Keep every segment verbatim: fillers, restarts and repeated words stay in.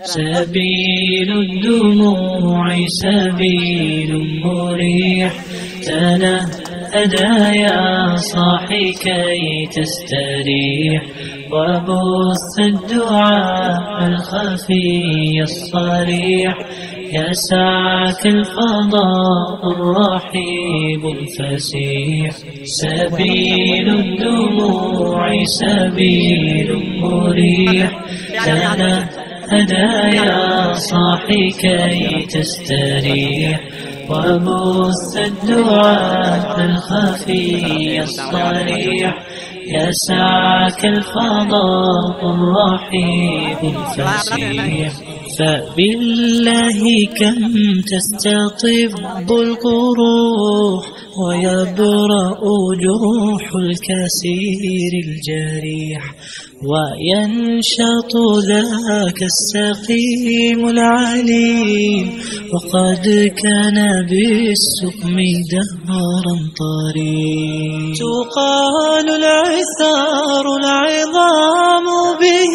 سبيل الدموع سبيل مريح، تنهدى يا صاحي كي تستريح، وبث الدعاء الخفي الصريح، يسعك الفضاء الرحيب الفسيح. سبيل الدموع سبيل مريح، تنهدى يا صاحي كي تستريح، وبث الدعاء الخفي الصريح، يسعك الفضاء الرحيب الفسيح. فبالله كم تستطب القروح، ويبرأ جروح الكثير الجريح، وينشط ذاك السقيم العليم، وقد كان بالسقم دهرا طريق. تقال العثار العظام به،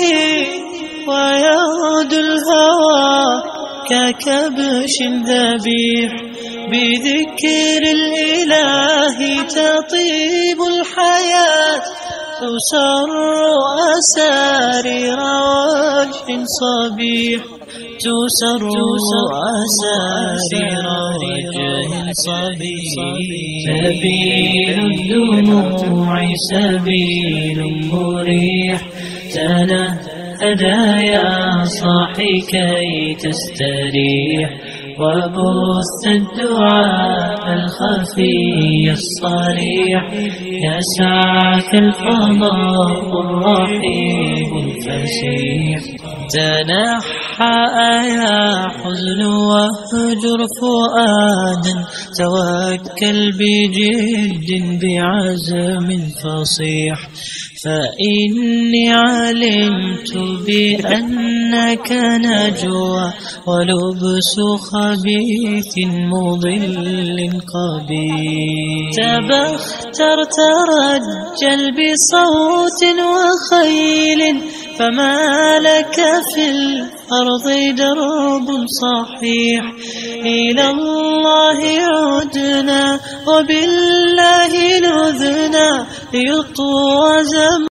ويعود الهوى ككبش ذبيح، بذكر الإله تطيب الحياة، تسر أسارير وجه صبيح، تسر أسارير وجه صبيح. سبيل الدموع سبيل مريح، تنهدى يا صاحي كي تستريح، وبث الدعاء الخفي الصريح، يسعك الفضاء الرحيب الفسيح. تنحى يا حزن واهجر فؤادا، توكل بجد بعزم فصيح، فإني علمت بأنك نجوى، ولبس خبيث مضل قبيح. تبختر ترجل بصوت وخيل، فما لك في الأرض درب صحيح. إلى الله عدنا وبالله لذنا، ليطوى زمان